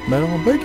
Bah alors, bug.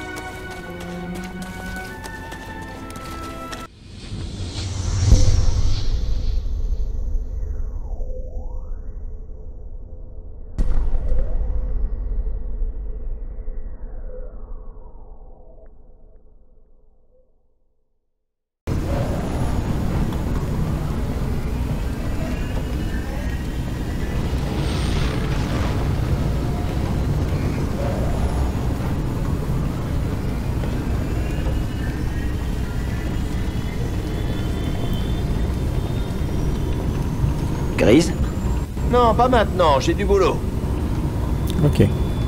Grise? Non, pas maintenant, j'ai du boulot. Ok.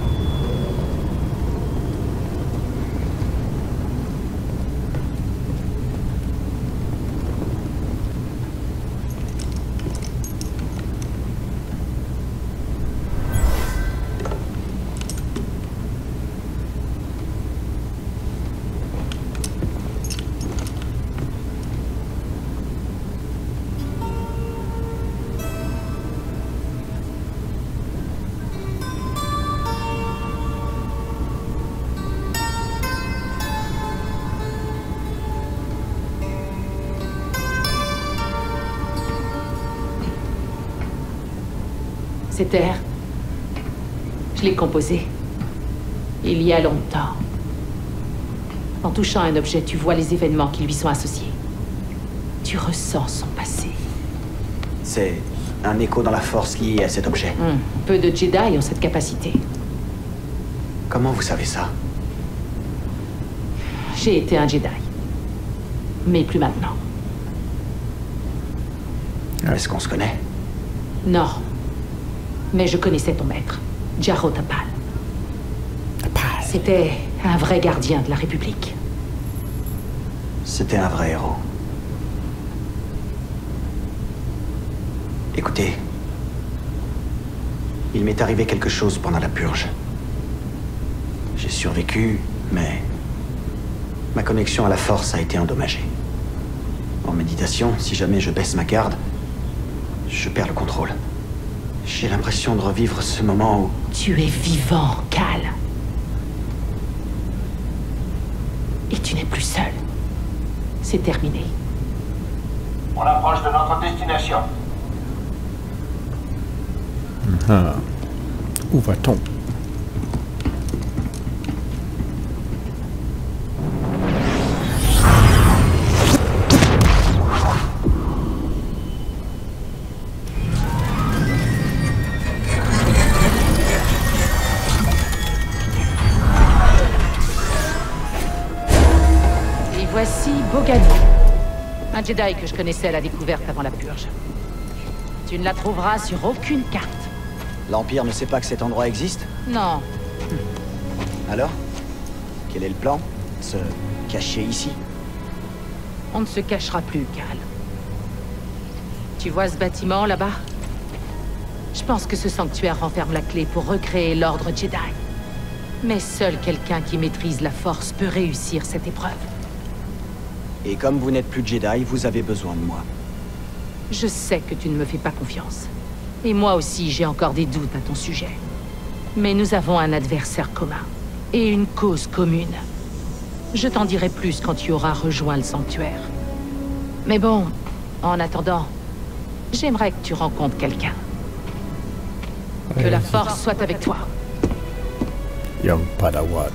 Cet air, je l'ai composé il y a longtemps. En touchant un objet, tu vois les événements qui lui sont associés. Tu ressens son passé. C'est un écho dans la force lié à cet objet. Peu de Jedi ont cette capacité. Comment vous savez ça? J'ai été un Jedi. Mais plus maintenant. Est-ce qu'on se connaît? Non. Mais je connaissais ton maître, Jaro Tapal. C'était un vrai gardien de la République. C'était un vrai héros. Écoutez, il m'est arrivé quelque chose pendant la purge. J'ai survécu, mais ma connexion à la force a été endommagée. En méditation, si jamais je baisse ma garde, je perds le contrôle. J'ai l'impression de revivre ce moment où... Tu es vivant, Cal. Et tu n'es plus seul. C'est terminé. On approche de notre destination. Où va-t-on? Voici Bogani, un Jedi que je connaissais à la découverte avant la purge. Tu ne la trouveras sur aucune carte. L'Empire ne sait pas que cet endroit existe? Non. Alors? Quel est le plan? Se cacher ici? On ne se cachera plus, Cal. Tu vois ce bâtiment là-bas? Je pense que ce sanctuaire renferme la clé pour recréer l'ordre Jedi. Mais seul quelqu'un qui maîtrise la force peut réussir cette épreuve. Et comme vous n'êtes plus Jedi, vous avez besoin de moi. Je sais que tu ne me fais pas confiance. Et moi aussi, j'ai encore des doutes à ton sujet. Mais nous avons un adversaire commun. Et une cause commune. Je t'en dirai plus quand tu auras rejoint le sanctuaire. Mais bon, en attendant, j'aimerais que tu rencontres quelqu'un. Que la force soit avec toi. Young Padawan.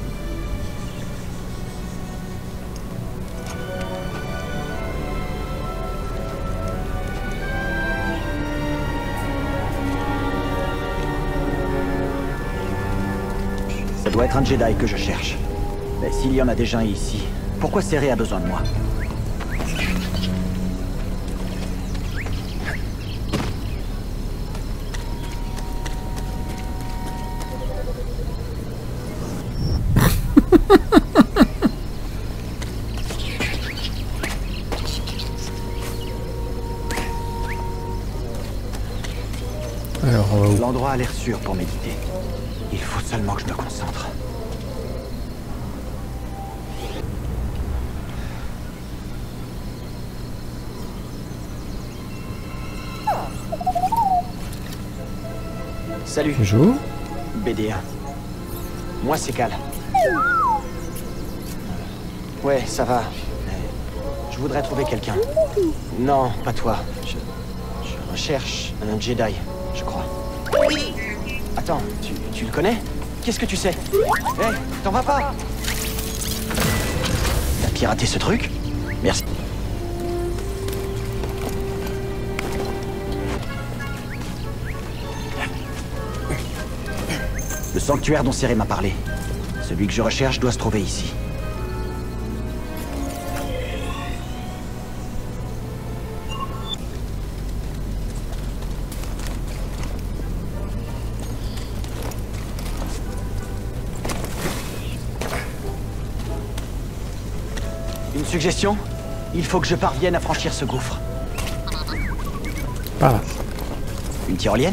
Ça doit être un Jedi que je cherche. Mais s'il y en a déjà un ici, pourquoi Cere a besoin de moi? Alors, l'endroit a l'air sûr pour méditer. Il faut seulement que je me concentre. Salut. bonjour. BD1. Moi, c'est Cal. Ouais, ça va. Mais je voudrais trouver quelqu'un. Non, pas toi. Je recherche un Jedi, je crois. Attends, tu le connais? Qu'est-ce que tu sais? Hé, t'en vas pas? T'as piraté ce truc? Merci. Le sanctuaire dont Cere m'a parlé. Celui que je recherche doit se trouver ici. Une suggestion? Il faut que je parvienne à franchir ce gouffre. Par là. Une tyrolienne?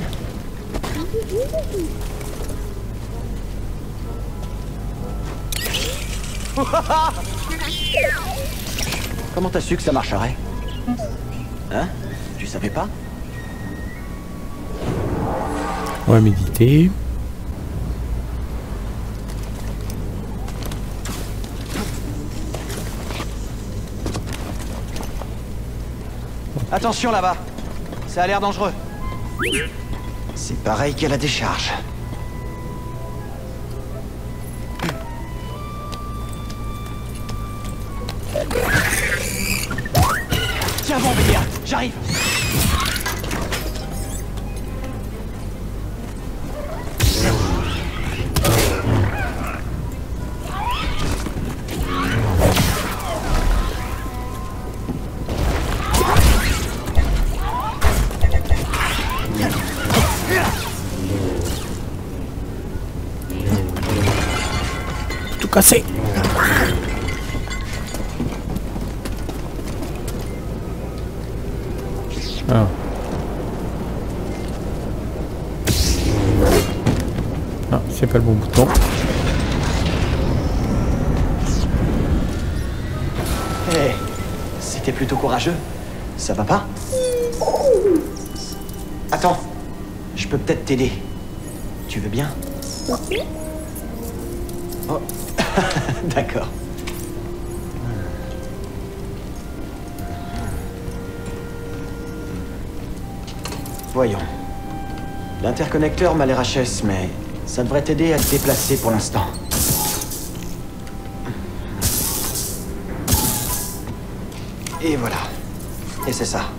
Comment t'as su que ça marcherait? Hein? Tu savais pas? On va méditer. Attention là-bas. Ça a l'air dangereux. C'est pareil qu'à la décharge. Tiens bon, Bélia, j'arrive. Tout cassé. Ah. Non, c'est pas le bon bouton. Hé, c'était plutôt courageux. Ça va pas? Attends, je peux peut-être t'aider. Tu veux bien? Oh, d'accord. Voyons. L'interconnecteur m'a l'air HS, mais ça devrait t'aider à te déplacer pour l'instant. Et voilà. Et c'est ça.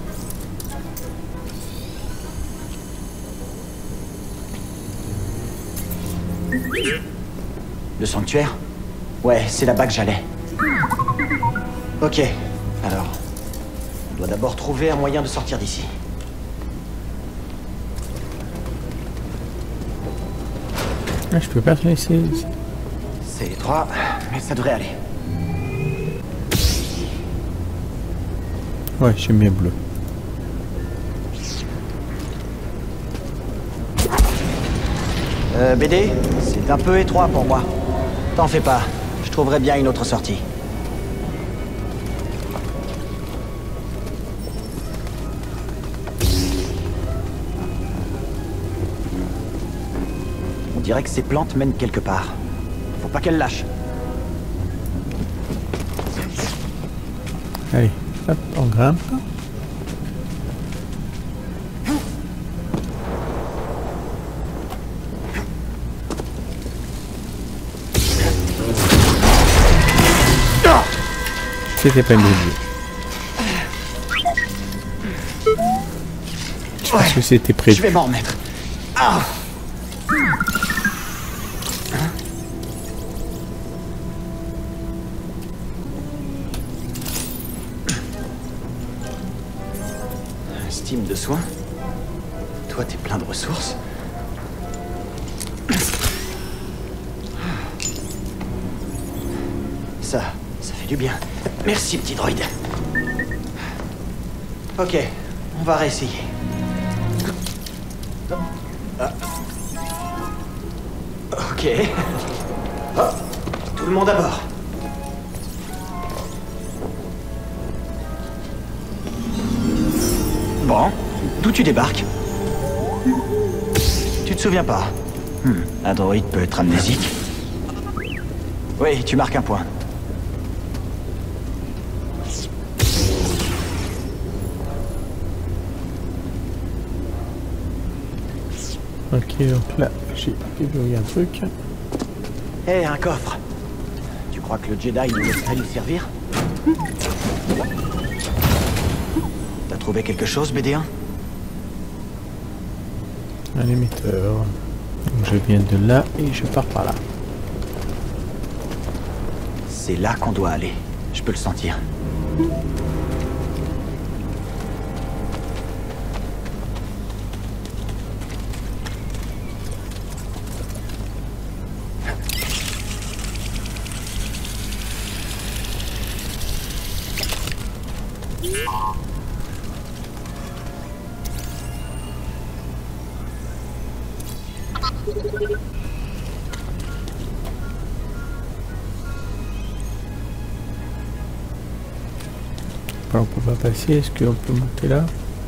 Le sanctuaire? Ouais, c'est là-bas que j'allais. Ok, alors... on doit d'abord trouver un moyen de sortir d'ici. Ah, je peux pas te laisser. C'est étroit, mais ça devrait aller. Ouais, j'aime bien bleu. BD, c'est un peu étroit pour moi. T'en fais pas, je trouverai bien une autre sortie. On dirait que ces plantes mènent quelque part. Faut pas qu'elles lâchent. Allez, hop, on grimpe. C'était pas une bonne idée. Je pense que c'était prévu. Je vais m'en remettre. Ah! Estime de soin. Toi, t'es plein de ressources. Ça fait du bien. Merci, petit droïde. Ok, on va réessayer. Ok. Oh, tout le monde à bord. Bon, d'où tu débarques? Tu te souviens pas? Un droïde peut être amnésique. Oui, tu marques un point. Ok, donc là, j'ai débloqué un truc. Hé, un coffre. Tu crois que le Jedi nous laisserait nous servir? T'as trouvé quelque chose, BD1? Un émetteur. Donc je viens de là et je pars par là. C'est là qu'on doit aller. Je peux le sentir. On peut pas passer, est-ce qu'on peut monter là?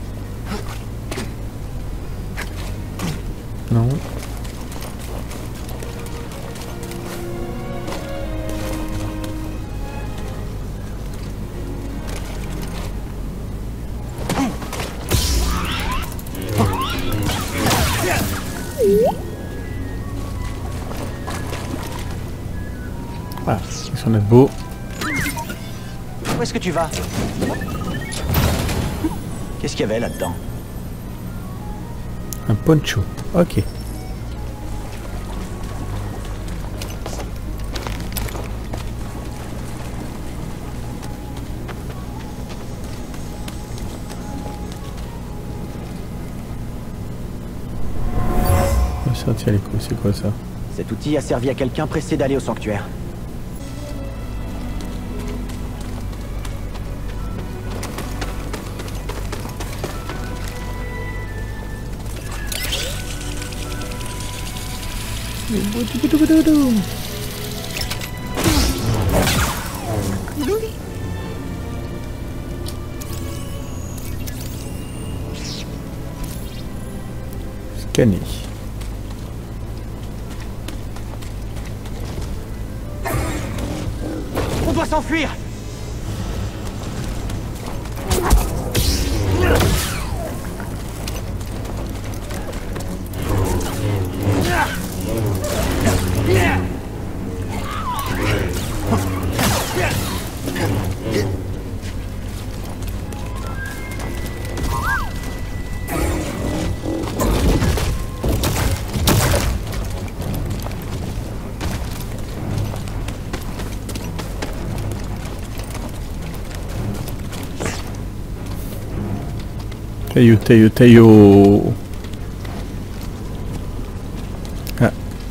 Non. Ah, ils sont beaux. Où est-ce que tu vas? Qu'est-ce qu'il y avait là-dedans? Un poncho. Ok. On va sortir les coups, c'est quoi ça? Cet outil a servi à quelqu'un pressé d'aller au sanctuaire. Scanner. On doit s'enfuir! Tayo. Ah.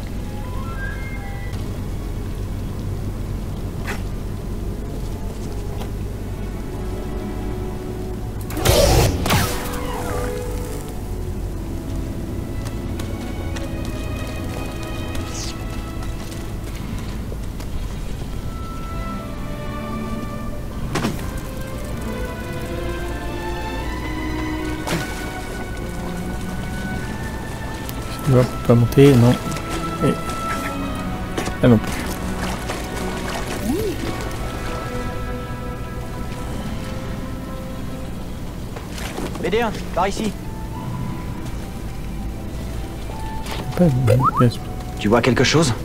Tu vois, pas monter, non. Et... ah non. BD1, par ici. Pas de pièce. Tu vois quelque chose?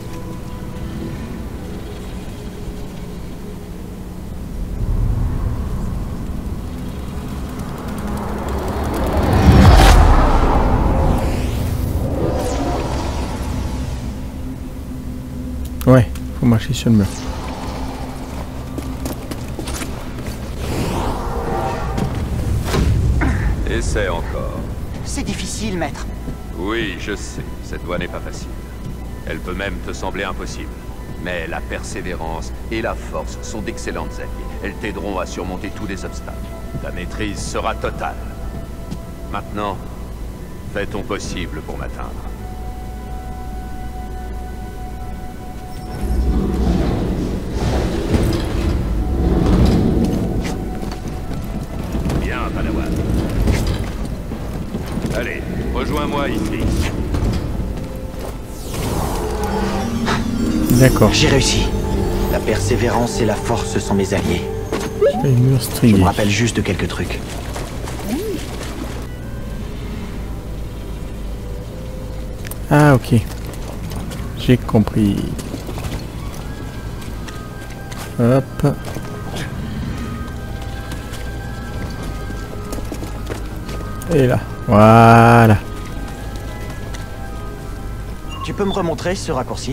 Ouais, faut marcher sur le mur. Essaie encore. C'est difficile, maître. Oui, je sais, cette voie n'est pas facile. Elle peut même te sembler impossible. Mais la persévérance et la force sont d'excellentes alliées. Elles t'aideront à surmonter tous les obstacles. Ta maîtrise sera totale. Maintenant, fais ton possible pour m'atteindre. Bien, Padawan. Allez, rejoins-moi ici. D'accord. J'ai réussi. La persévérance et la force sont mes alliés. Le mur Je strié. me rappelle juste de quelques trucs. Ah ok. J'ai compris. Hop. Et là. Voilà. Tu peux me remontrer ce raccourci?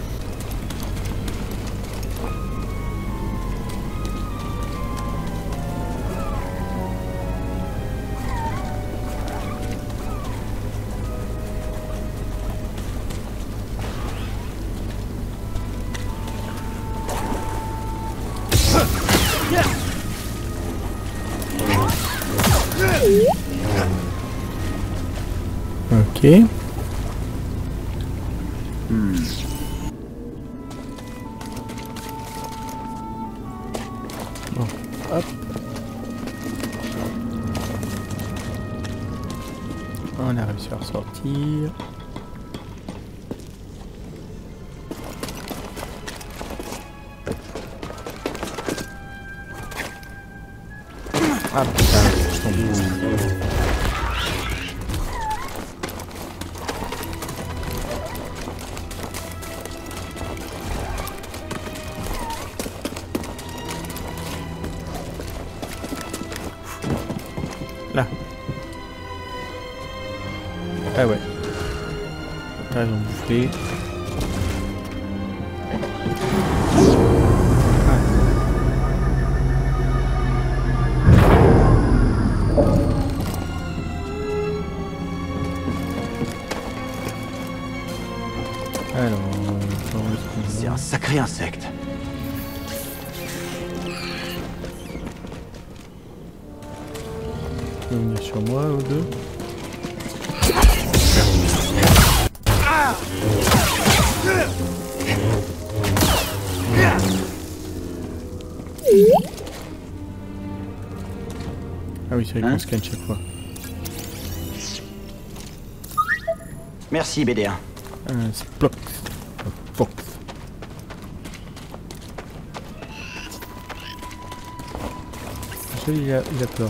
Ok. Bon, hop. On a réussi à ressortir. Ah putain, je tombe. Là. Ah ouais. Là, ils ont bouffé. Alors, c'est un sacré insecte. Tu peux venir sur moi ou deux? Ah oui, c'est vrai qu'on scanne chaque fois. Merci, BD1. Splox. Fox. Il a peur.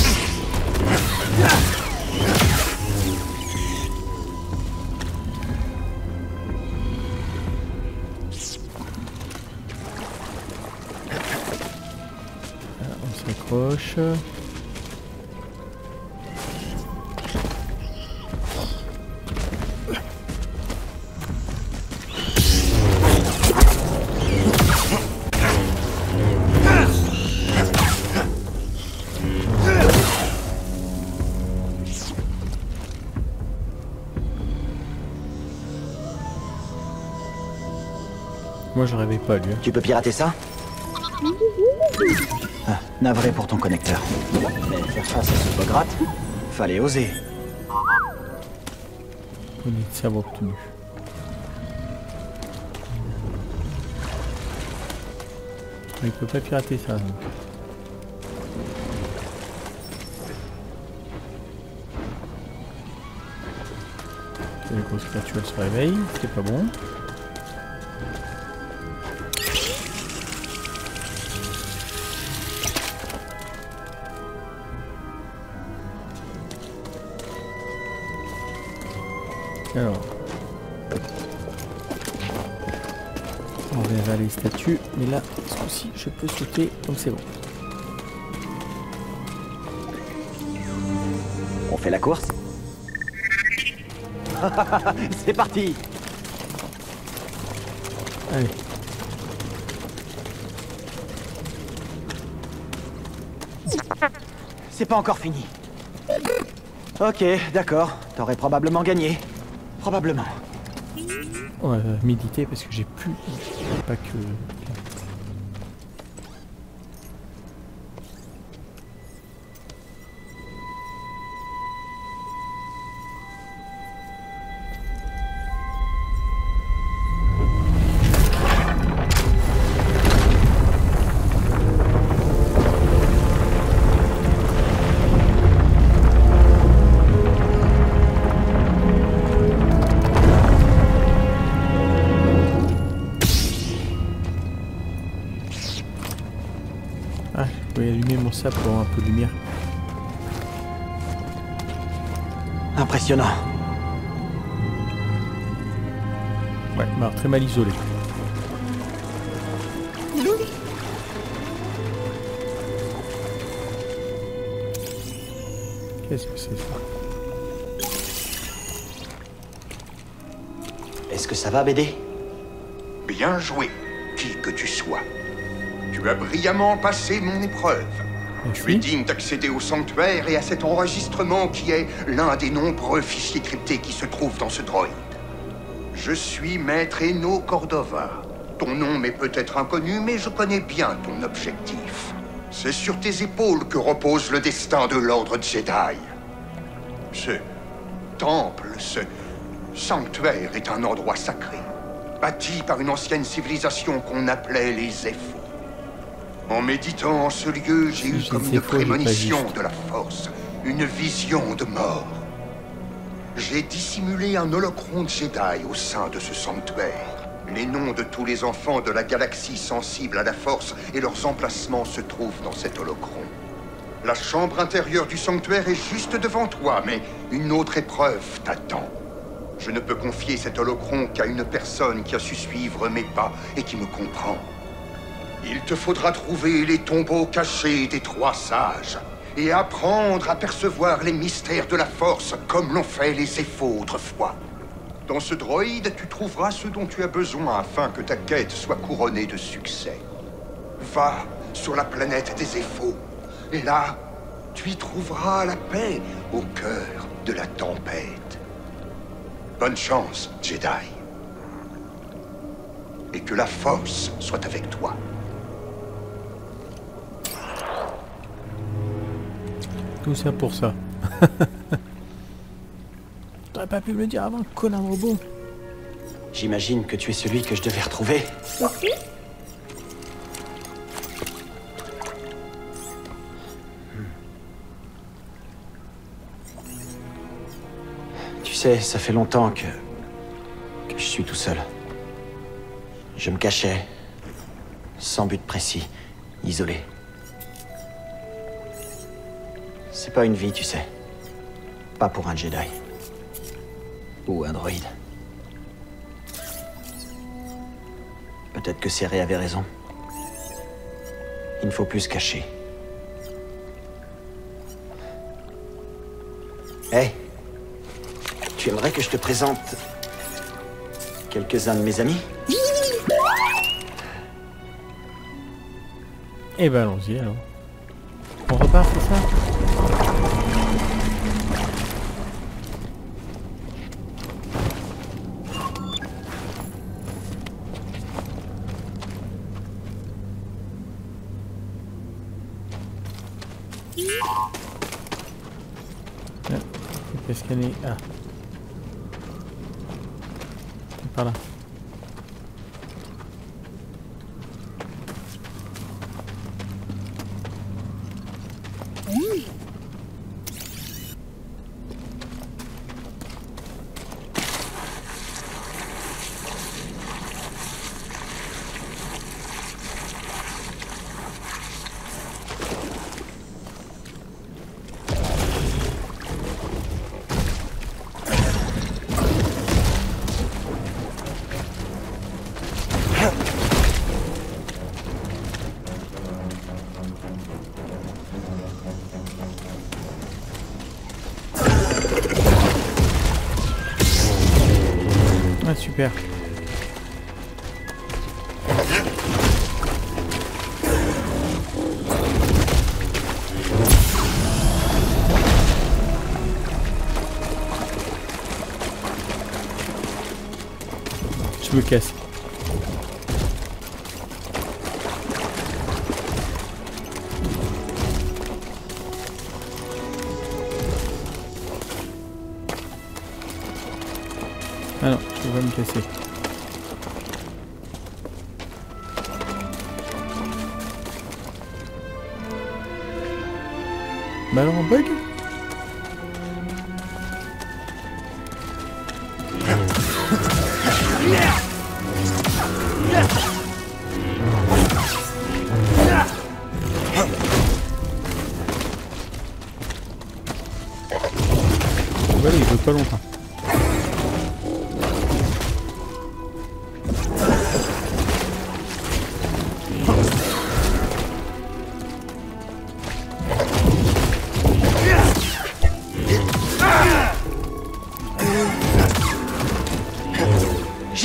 On s'accroche. Moi je rêvais pas lui. Tu peux pirater ça? Ah, navré pour ton connecteur. Mais faire face à ce bograte, fallait oser. On est de cerveau obtenu. Il peut pas pirater ça. Donc. Les grosses créatures elles se réveillent, c'est pas bon. Alors, on verra les statues, mais là, ce coup-ci, je peux sauter, donc c'est bon. On fait la course? C'est parti! Allez. C'est pas encore fini. Ok, d'accord. T'aurais probablement gagné. Probablement. On va méditer parce que j'ai plus... Pas que... Ah, je vais allumer mon sabre pour avoir un peu de lumière. Impressionnant. Ouais, bah, très mal isolé. Qu'est-ce que c'est ça? Est-ce que ça va, BD? Bien joué, qui que tu sois. Tu as brillamment passé mon épreuve. Tu es digne d'accéder au sanctuaire et à cet enregistrement qui est l'un des nombreux fichiers cryptés qui se trouvent dans ce droïde. Je suis Maître Eno Cordova. Ton nom m'est peut-être inconnu, mais je connais bien ton objectif. C'est sur tes épaules que repose le destin de l'ordre Jedi. Ce temple, ce sanctuaire est un endroit sacré, bâti par une ancienne civilisation qu'on appelait les Zeffo. En méditant en ce lieu, j'ai eu comme une prémonition de la force, une vision de mort. J'ai dissimulé un holocron Jedi au sein de ce sanctuaire. Les noms de tous les enfants de la galaxie sensibles à la force et leurs emplacements se trouvent dans cet holocron. La chambre intérieure du sanctuaire est juste devant toi, mais une autre épreuve t'attend. Je ne peux confier cet holocron qu'à une personne qui a su suivre mes pas et qui me comprend. Il te faudra trouver les tombeaux cachés des 3 sages et apprendre à percevoir les mystères de la force comme l'ont fait les Zeffo autrefois. Dans ce droïde, tu trouveras ce dont tu as besoin afin que ta quête soit couronnée de succès. Va sur la planète des Zeffo, et là, tu y trouveras la paix au cœur de la tempête. Bonne chance, Jedi. Et que la force soit avec toi. Tout ça pour ça. T'aurais pas pu me le dire avant, connard robot. J'imagine que tu es celui que je devais retrouver. Tu sais, ça fait longtemps que je suis tout seul. Je me cachais, sans but précis, isolé. C'est pas une vie, tu sais. Pas pour un Jedi. Ou un droïde. Peut-être que Cere avait raison. Il ne faut plus se cacher. Hey, tu aimerais que je te présente quelques-uns de mes amis? Eh ben allons-y alors. On repart, c'est ça? Qu'est-ce qu'elle est? Ah. Par là. Ah, super. Je me casse. Ah non, je vais me casser. Ballon en bug? Voilà, il veut pas longtemps.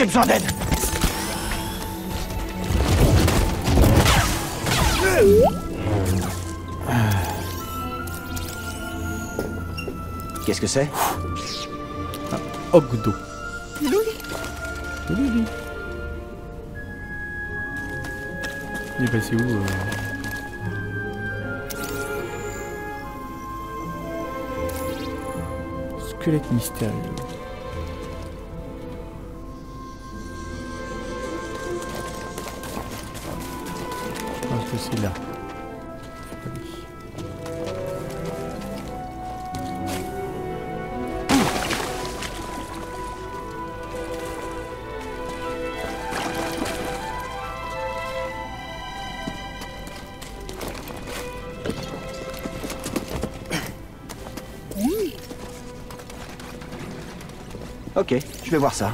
besoin d'aide. Qu'est-ce que c'est? Ogdo. Il est passé où Squelette mystérieux. Je pense que c'est là. Ok, je vais voir ça.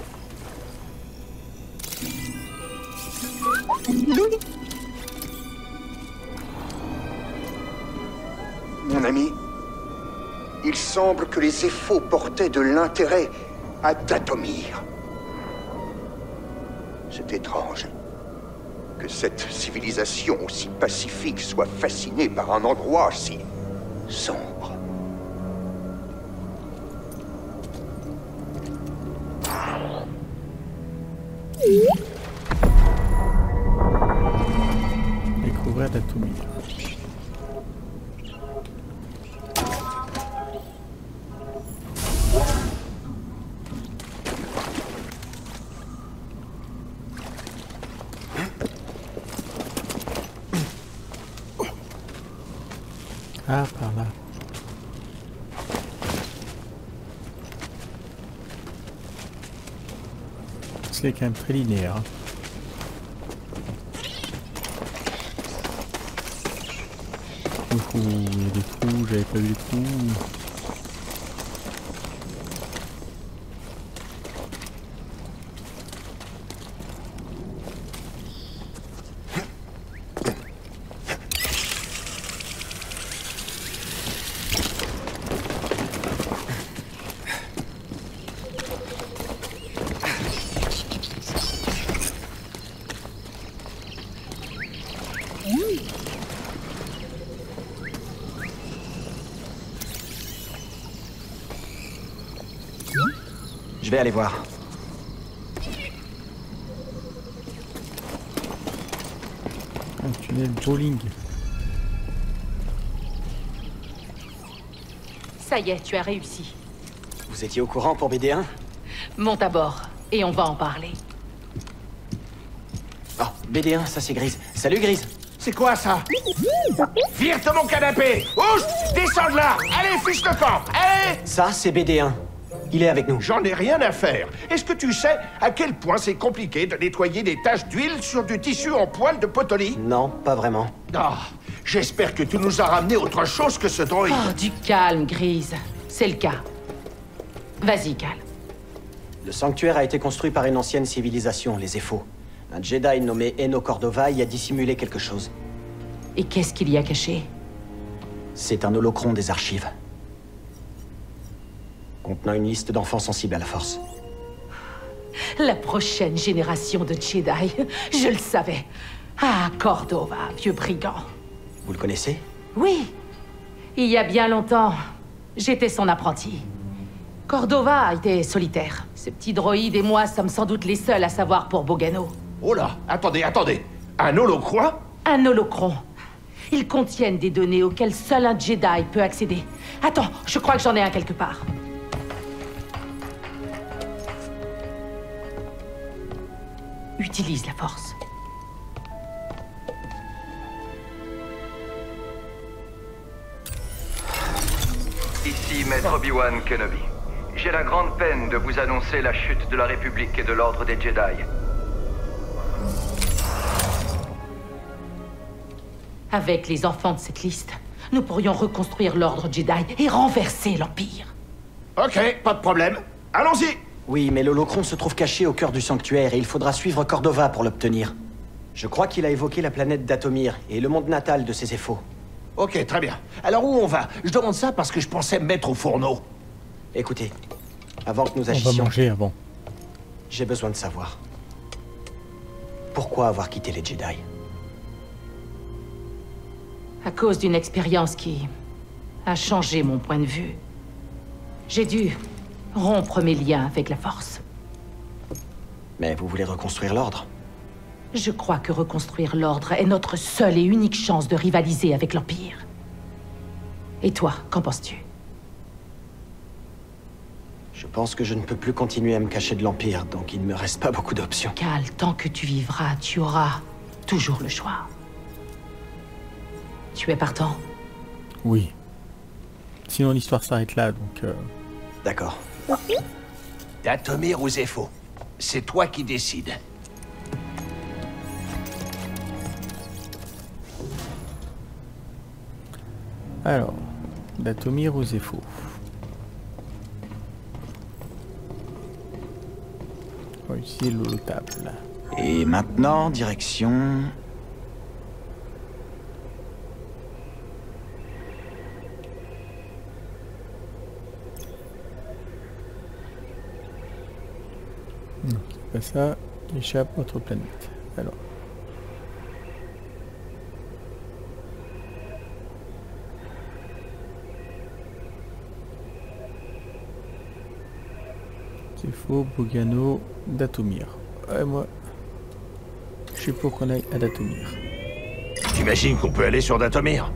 Mon ami, il semble que les Éphos portaient de l'intérêt à Dathomir. C'est étrange que cette civilisation aussi pacifique soit fascinée par un endroit si sombre. Découvrir Dathomir. Ah, par là. C'est quand même très linéaire. Hein. Il y a des trous, j'avais pas vu les trous. Je vais aller voir. Un tunnel bowling. Ça y est, tu as réussi. Vous étiez au courant pour BD1? Monte à bord, et on va en parler. Oh, BD1, ça c'est Grise. Salut Grise. C'est quoi ça? Vire de mon canapé! Ouch! Descends de là! Allez, fiche le camp! Allez! Ça c'est BD1. Il est avec nous. J'en ai rien à faire. Est-ce que tu sais à quel point c'est compliqué de nettoyer des taches d'huile sur du tissu en poil de potolie? Non, pas vraiment. Ah, j'espère que tu nous as ramené autre chose que ce droïde. Oh, du calme, Grise. C'est le cas. Vas-y, Cal. Le sanctuaire a été construit par une ancienne civilisation, les Éphos. Un Jedi nommé Eno Cordova y a dissimulé quelque chose. Et qu'est-ce qu'il y a caché? C'est un holocron des archives. Contenant une liste d'enfants sensibles à la force. La prochaine génération de Jedi. Je le savais. Ah, Cordova, vieux brigand. Vous le connaissez? Oui. Il y a bien longtemps, j'étais son apprenti. Cordova était solitaire. Ce petit droïde et moi sommes sans doute les seuls à savoir pour Bogano. Oh là, attendez. Un holocron? Un holocron. Ils contiennent des données auxquelles seul un Jedi peut accéder. Attends, je crois que j'en ai un quelque part. Utilise la force. Ici Maître Obi-Wan Kenobi. J'ai la grande peine de vous annoncer la chute de la République et de l'Ordre des Jedi. Avec les enfants de cette liste, nous pourrions reconstruire l'Ordre Jedi et renverser l'Empire. Ok, pas de problème. Allons-y! Oui, mais l'holocron se trouve caché au cœur du sanctuaire et il faudra suivre Cordova pour l'obtenir. Je crois qu'il a évoqué la planète Dathomir et le monde natal de ses Éphos. Ok, très bien. Alors où on va? Je demande ça parce que je pensais me mettre au fourneau. Écoutez, avant que nous On va agissions, manger avant. J'ai besoin de savoir. Pourquoi avoir quitté les Jedi? À cause d'une expérience qui a changé mon point de vue. J'ai dû rompre mes liens avec la Force. Mais vous voulez reconstruire l'ordre? Je crois que reconstruire l'ordre est notre seule et unique chance de rivaliser avec l'Empire. Et toi, qu'en penses-tu? Je pense que je ne peux plus continuer à me cacher de l'Empire, donc il ne me reste pas beaucoup d'options. Cal, tant que tu vivras, tu auras toujours le choix. Tu es partant? Oui. Sinon l'histoire s'arrête là, donc... D'accord. Dathomir ou Zeffo, c'est toi qui décides. Alors, Dathomir ou Zeffo? On va utiliser l'holotable. Et maintenant, direction... Non, c'est pas ça. Échappe autre planète. Alors. Zeffo, Bogano, Dathomir. Ouais, moi, je suis pour qu'on aille à Dathomir. J'imagine qu'on peut aller sur Dathomir.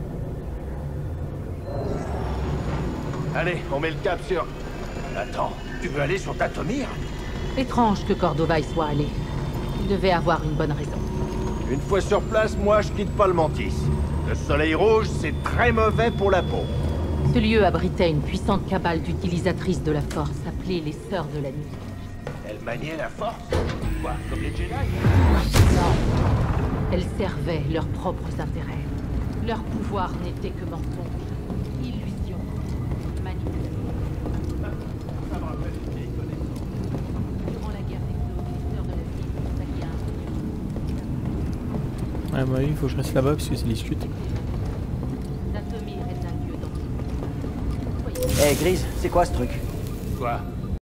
Allez, on met le cap sur... Attends, tu veux aller sur Dathomir? Étrange que Cordova y soit allé. Il devait avoir une bonne raison. Une fois sur place, moi, je quitte pas le Mantis. Le soleil rouge, c'est très mauvais pour la peau. Ce lieu abritait une puissante cabale d'utilisatrices de la Force, appelée les Sœurs de la Nuit. Elle maniait la force? Quoi, comme les Jedi? Non. Elles servaient leurs propres intérêts. Leur pouvoir n'était que mensonge, illusion, manipulation. Ça me rappelle une vieille connaissance. Durant la guerre des clones, les Sœurs de la Nuit ont allié un Ouais, bah oui, il faut que je reste là-bas parce que c'est discute. Dathomir est un lieu d'entrée. Eh, Grise, c'est quoi ce truc? Quoi?